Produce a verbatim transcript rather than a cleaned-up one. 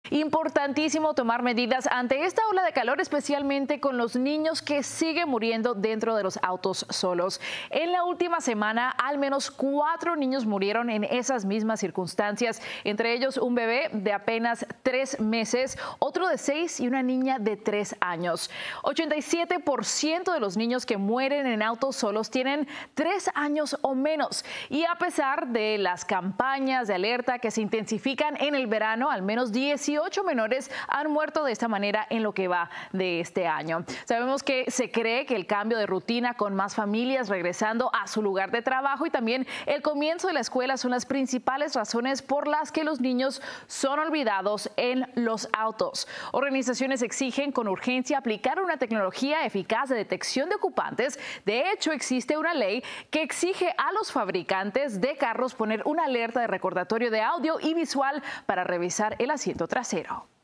Importantísimo tomar medidas ante esta ola de calor, especialmente con los niños que siguen muriendo dentro de los autos solos. En la última semana, al menos cuatro niños murieron en esas mismas circunstancias, entre ellos un bebé de apenas tres meses, otro de seis y una niña de tres años. ochenta y siete por ciento de los niños que mueren en autos solos tienen tres años o menos. Y a pesar de las campañas de alerta que se intensifican en el verano, al menos dieciocho menores han muerto de esta manera en lo que va de este año. Sabemos que se cree que el cambio de rutina con más familias regresando a su lugar de trabajo y también el comienzo de la escuela son las principales razones por las que los niños son olvidados en los autos. Organizaciones exigen con urgencia aplicar una tecnología eficaz de detección de ocupantes. De hecho, existe una ley que exige a los fabricantes de carros poner una alerta de recordatorio de audio y visual para revisar el asiento trasero. Cero.